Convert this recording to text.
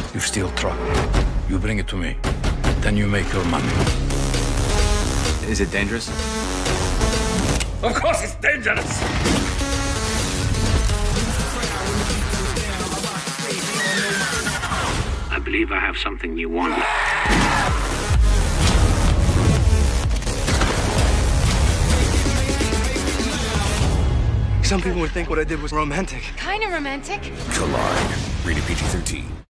You steal truck. You bring it to me. Then you make your money. Is it dangerous? Of course it's dangerous! I believe I have something you want. Some people would think what I did was romantic. Kind of romantic. Collide. Rated PG-13.